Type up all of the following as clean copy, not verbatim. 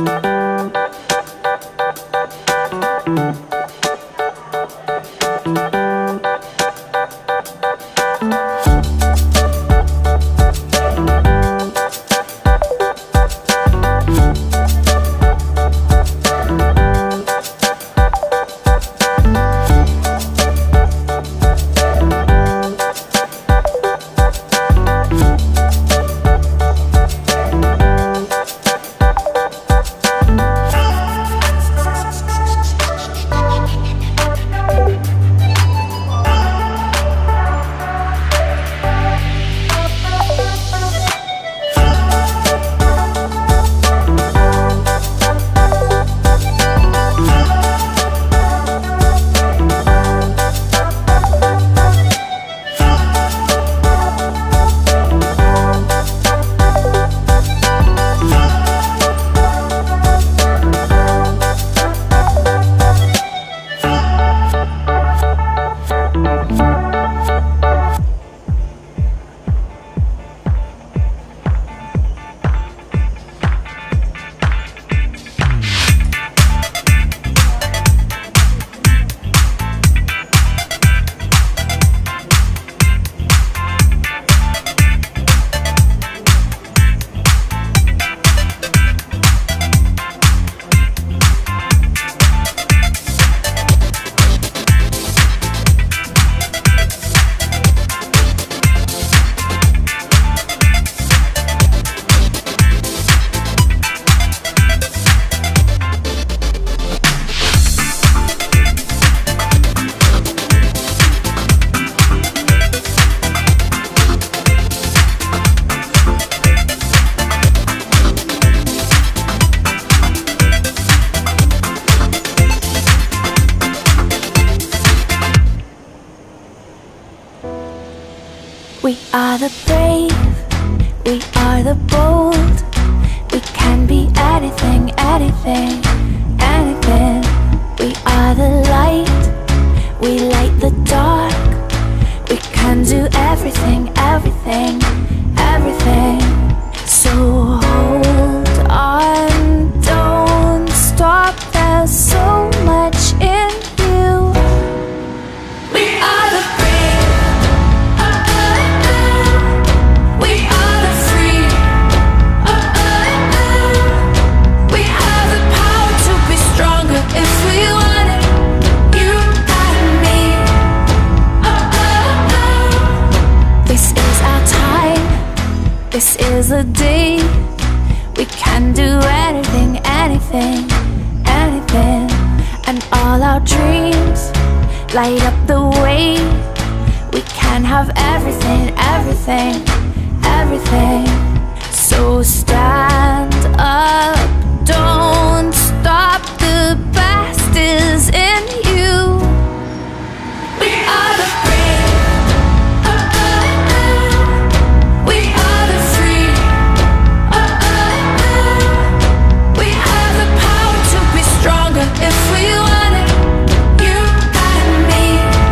We are the brave, we are the bold. We can be anything, anything, anything. We are the light, we light the dark. We can do everything, everything, everything. So hold on, don't stop, there's so much in you. We are the brave, we are the free, we have the power to be stronger if we want it, you and me. This is our time, this is the day. We can do anything, anything, anything. And all our dreams light up the way. We can have everything, everything, everything. So stand up, don't stop, the best is in you. We are the brave, we are the free, we have the power to be stronger if we want it, you and me.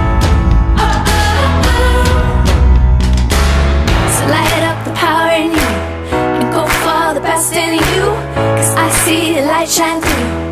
So light up the power in you and go for the best in you, 'cause I see the light shine through.